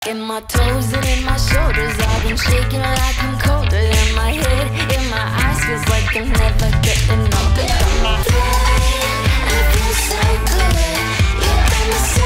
In my toes and in my shoulders, I've been shaking like I'm colder. In my head, in my eyes, feels like I'm never getting older. Got me flying, I feel so good. You got me